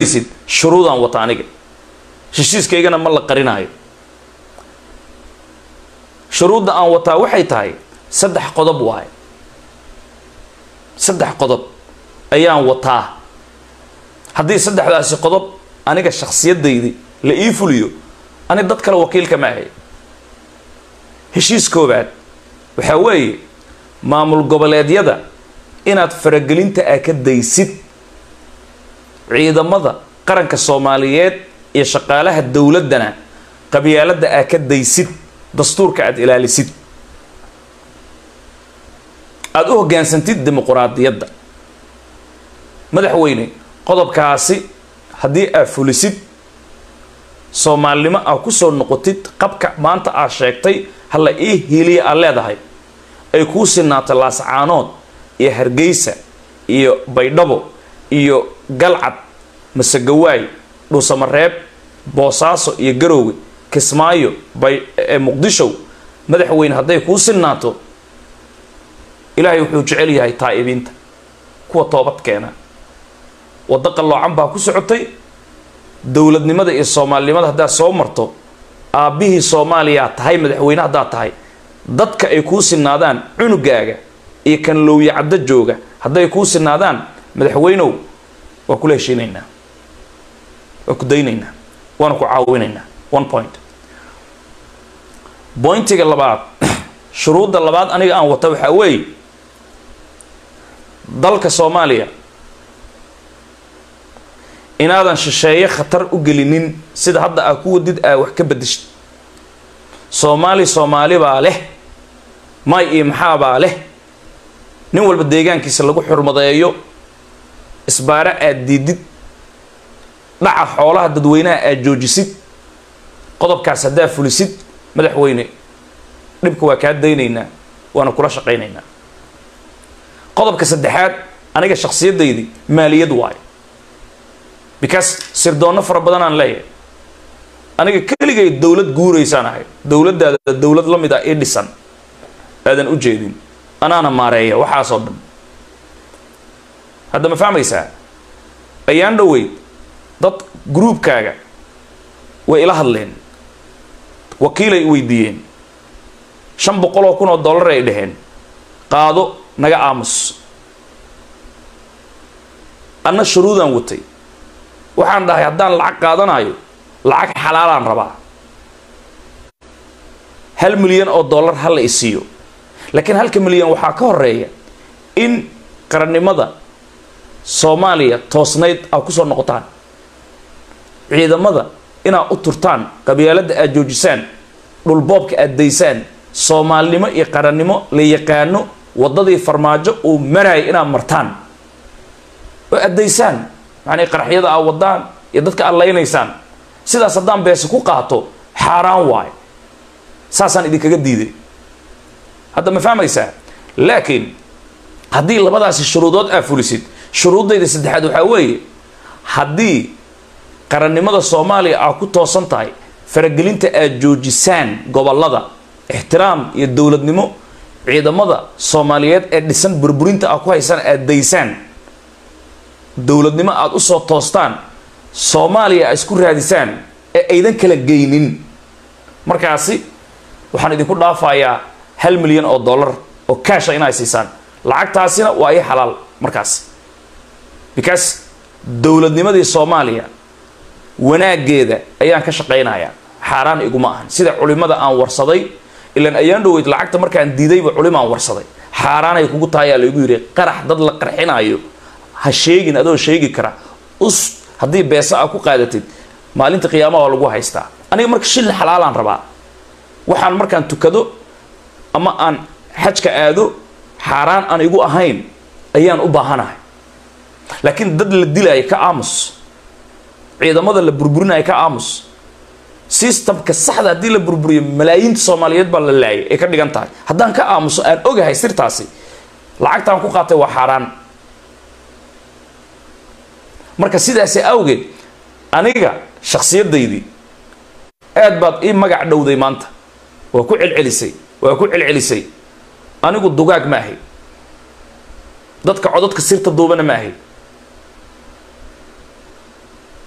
يسد شروطا وطانية هشيس كيجنا ما الله قريناي شروط أن وطا وحي تاي سدح قضب واي سدح قضب أيام وطا هذه سدح رأس قضب أنا كشخصية دي لإيفوليو أنا ضد كلا وكيل كماهي هشيس كوباد وحوي maamul goboleedyada inaad faragelinta ka daysid ciidamada qaranka Soomaaliyeed iyo shaqaalaha dawladana qabyaalada ka daysid dastuurka aad ilaalisid aad u hogaansantid dimuqraadiyadda madaxweyne qodobkaasi hadii aad fulisid Soomaalnimo aad ku soo noqotid qabka maanta aad sheegtay hal ii hiliya aad leedahay ay ku sinaato laascaanood iyo Hargeysa iyo Baydhabo iyo Galcad Masagawaay Dhuusamareeb Boosaaso iyo Garowe Kismaayo Muqdisho madaxweyne haday ku sinaato Ilaahay wuxuu jecel yahay taa'ibiinta kuwa toobad keena wada qaloocan baa ku socotay dawladnimada iyo Soomaalinimada hadaa soo marto aabihii Soomaaliya tahay madaxweyne hadaa tahay dadka ay ku sinaadaan cunugaaga iyo kan looya cadda jooga haday ku sinaadaan madaxweynow waa kula heshiinaynaa waa ku daynaynaa waan ku caawinaynaa 1 point pointiga labaad shuruudda labaad aniga aan wata waxa weey dalka Soomaaliya inaadan shisheeye khatar u gelinin sida hadda aad ku wadid wax ka bedeshid Soomaali baa leh may iyo maxaa baa leh nin walba deegaankiisa lagu xurmadeeyo isbaara aad diidid dhaca xoolaha dadweynaha aad joojisid qodobkaas hadaa fulisid madaxweyne dhibku waa ka daynaynaa waana kula shaqaynaynaa qodobka saddexaad aniga shakhsiyadeedii maaliyad waay because sirdoona fara badan aan leeyahay aniga kaligay dawlad guureysaan ahay dawladda dawlad la mid ah ee dhisan aadan u jeedin anaana maareeya waxa soo dhan hadda ma fahmaysaa ayaan dhawey dad groupkaaga way ila hadleen wakiilay weydiiyeen $500,000 ay dhaheen qaado naga aamus anna shuruudan watay waxaan dhahay haddaan lacag qaadanayo lacag xalaalaan rabaa $1 milyan hal la isiyo laakiin $1 milyan waxaa ka horeeya in qarannimada Soomaaliya toosnayd aad ku soo noqotaan ciidamada ina u turtaan qabyaalada aad joojisaan dhulboobka aad daysaan Soomaalnimo iyo qarannimo la yaqaano wadadii farmaajo oo maray ina martaan oo aad daysaan macna qaraxyada aad wadaan iyo dadka aad leynaysaan sidaas haddaan bees ku qaato xaraan waay saasaan idinkaga diiday hadda ma fahmaysaa laakiin haddii labadaasi shuruudood aad fulisid shuruudayda saddexaad waxa weeye haddii qarannimada Soomaaliya aad ku toosan tahay faragelinta aad joojisaan gobolada ixtiraam iyo dawladnimo ciidamada Soomaaliyeed ee dhisan burburinta aad ku haysan aad daysaan dawladnimo aad u soo toostaan Soomaaliya isku raadisaan ee aydan kala geynin markaasi waxaan idinku dhaafayaa $1 milyan oo cash inay siisaan lacagtaasina waa ay xalaal markaas because dawladnimadii Soomaaliya wanaageeda ayaan ka shaqeynayaa xaraan iguma ahan sida culimada aan warsaday ilaan ayaan dhaweyd lacagta markaan diidayba culimaan warsaday xaraan ay kugu tahay la igu yiri qarax dad la qarxinayo ha sheegin adoo sheegi kara haddii beesa aad ku qaadatid maalinta qiyaamaha lagu haystaa aniga marka shil xalaalaan rabaa waxaan markaan tukado ama aan xajka aado xaraan aan igu ahayn ayaan u baahanahay laakiin dad la dilay ka aamus ciidamada la burburinay ka aamus systemka saxda hadii la burburiyo malaayiin Soomaaliyeed baa la laayay ee ka dhigan tahay haddaan ka aamuso aan ogahay sirtaasi lacagtaan ku qaatay waa xaraan marka sidaas awgeed aniga shakhsiyadeedii aad baad ii magac dhowday maanta waa ku celcelisay anigu dugaag ma ahay dadka codadka sirta duubana ma ahay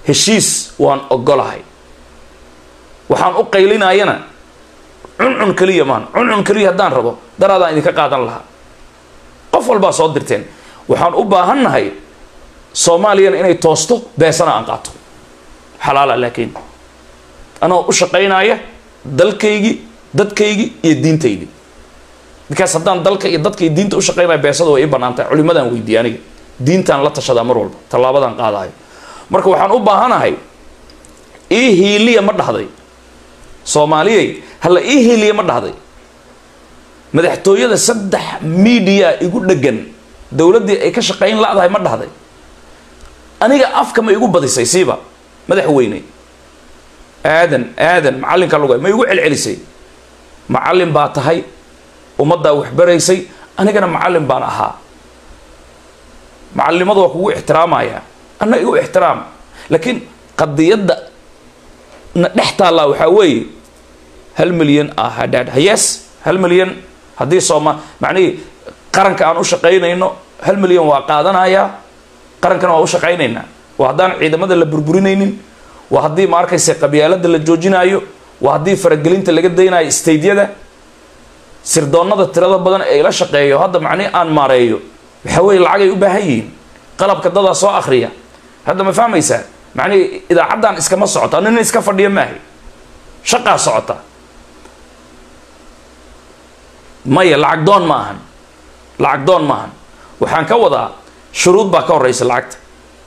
heshiis waan ogolahay waxaan u qaylinayana cuncun kaliya maan cuncun kaliya haddaan rabo daraadaan idinka qaadan lahaa qof walbaa soo dirteen waxaan u baahannahay soomaaliyana inay toosto beesana aan qaato xalaala laakiin anoo u shaqaynaya dalkaygii dadkaygii iyo diintaydii because haddaan dalka iyo dadka iyo diinta u shaqaynaya beesada way ii bannaan tahay culimadaan weydiiya aniga diintaan la tashadaa mar walba tallaabadaan qaadayo marka waxaan u baahanahay ii hiiliya ma dhahday soomaaliyey halla ii hiiliya ma dhahday madaxtooyada 3 media igu dhegan dowladdii ay ka shaqayn la'dahay ma dhahday aniga afka ma igu badisay siiba madaxweyne aadan macallinka lugay ma igu celcelisay macallin baa tahay ummaddaa wax baraysay anigana macallin baan ahaa macallimadu waa kugu ixtiraamaya anna igu ixtiraam laakiin qadiyadda na dhex taallaa waxaa weeye 1 milyan hadhaadh yes 1 milyan haddii macnihii qaranka aan u shaqaynayno 1 milyan waa qaadanayaa qarankana waa u shaqaynaynaa waa haddaan ciidamada la burburinaynin waa haddii ma arkaysa qabyaalada la joojinaayo waa haddii faragelinta laga daynayo staydyada sirdoonnada tirada badan ee la shaqeeyo hadda macnihi aan maareeyo waxa weeye lacagay u baahan yihiin qalabka dadaa soo akhriya hadda ma fahmaysaa macnihi idaacaddan iskama socota nina iska fadhiya maahay shaqaa socota maya lacag doon ma ahan waxaan ka wadaa shuruud baa ka horeysa lacagta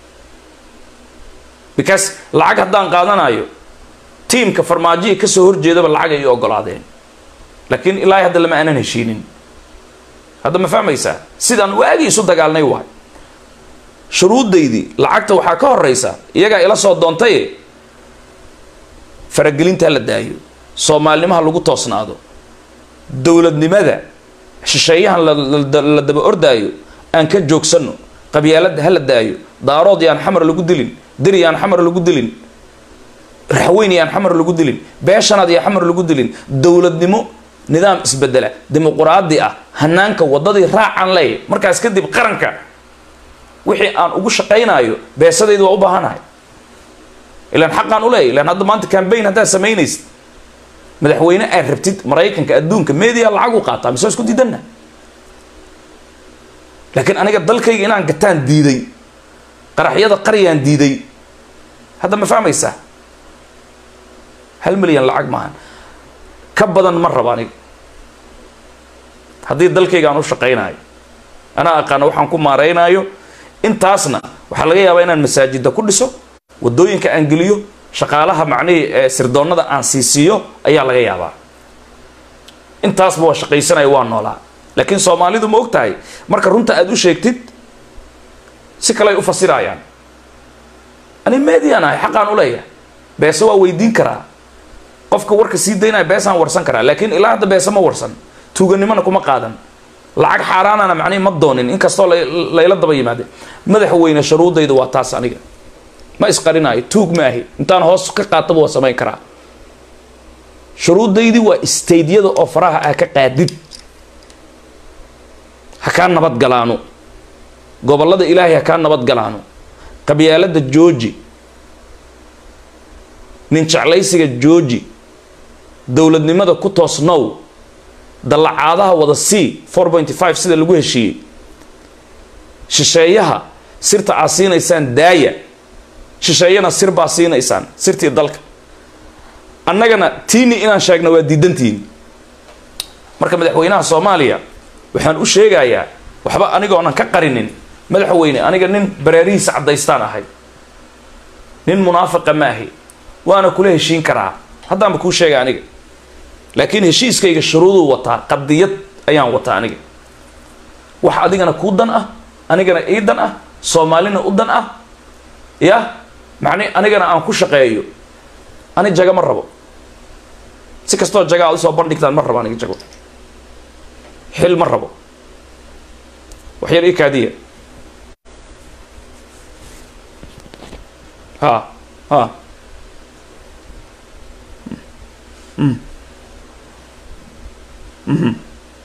because lacag haddaan qaadanayo tiimka farmaajiya ka soo horjeedaba lacag ay ogolaadeen laakiin ilaahay hadda lama aanan heshiinin hadda ma fahmaysaa sidaan waagii isu dagaalnay waay shuruudaydii lacagta waxaa ka horeysa iyagaa ila soo doontay faragelinta la daayo soomaalnimaha lagu toosnaado dowladnimada shisheeyahan la daba ordaayo aan ka joogsano qabyaalada ha la daayo daarood yaan xamar lagu dilin diri yaan xamar lagu dilin raxweyn yaan xamar lagu dilin beeshanaad yaan xamar lagu dilin dowladnimo nidaam isbedela dimuqraadi ah hanaanka wadadii raacan leh markaas kadib qaranka wixii aan ugu shaqaynayo beesadaydu waa u baahanahay ilaan xaqaan u leeyahay ilaan hadda maanta campaign haddaa samaynaysid madaxweyne aad rabtid maraykanka adduunka media lacag u qaataa mise isku diidanna laakiin aniga dalkayga inaan gataan diiday qaraxyada qaryaan diiday hadda ma fahmaysaa 1 milyan lacag maahan ka badan ma rabo aniga haddii dalkayga aan u shaqaynayo anaa aqaana waxaan ku maaraynayo intaasna waxaa laga yaabaa inaan masaajida ku dhiso wadooyinka aan geliyo shaqaalaha macnihii sirdoonnada aan siisiiyo ayaa laga yaabaa intaasba waa shaqaysanayo waa noolaa laakiin soomaalidu ma og tahay marka runta aad u sheegtid si kale ay u fasirayaan ani median ahay xaqaan u leeyahay beesa waa weydiin karaa qofka warka sii daynaya beesaan warsan karaa laakiin ilaa hadda beesa ma warsan tuuganimana kuma qaadan lacag xaaraanana macnihi ma doonin inkastoo layla daba yimaade madaxweyne shuruudayda waa taas aniga ma isqarinayo tuug maahi intaan hoos ka qaataba waa samayn karaa shuruudaydii waa staydyada oo faraha ah ka qaadid ha kaa nabad galaano gobollada ilaahay ha kaa nabad galaano qabyaalada jooji nin jeclaysiga jooji dowladnimada ku toosnow dallacaadaha wada c 4.5 sida lagu heshiiyey shisheeyaha sirta aa siinaysaan daaya shisheeyana sir baa siinaysaan sirtii dalka annagana tiini inaan sheegna waa diidantiin marka madaxweynaha Soomaaliya waxaan u sheegayaa waxba anigoonan ka qarinin madaxweyne aniga nin bareerihiisa cadaystaan ahay nin munaafiqa maahi waana kula heshiin karaa haddaanba kuu sheega aniga laakiin heshiiskayga shuruuduu wataa qadiyad ayaan wataa aniga wax adigana kuu dan ah anigana ii dan ah soomaalina u dan ah ya macni anigana aan ku shaqeeyo ani jaga ma rabo si kastoo jaga aad soo bandhigtaan ma rabo aniga jago xil ma rabo waxyar ii kaadiya ha Mm-hmm.